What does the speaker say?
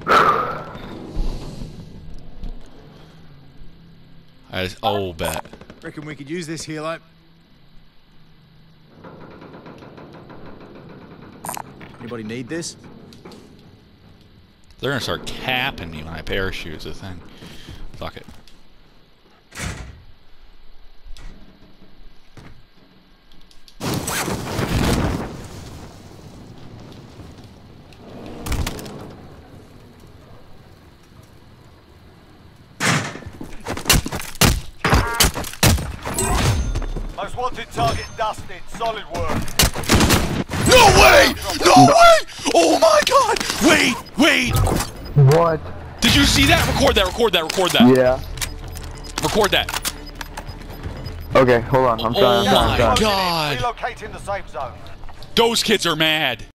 Oh, bet. Reckon we could use this helo. Anybody need this? They're gonna start capping me when I parachute, the thing. Fuck it. Most wanted target dusted. Solid work. No way! No way! Oh my god! Wait! Wait! What? Did you see that? Record that, record that, record that. Yeah. Record that. Okay, hold on. I'm trying. Oh my god! Relocating the safe zone. Those kids are mad.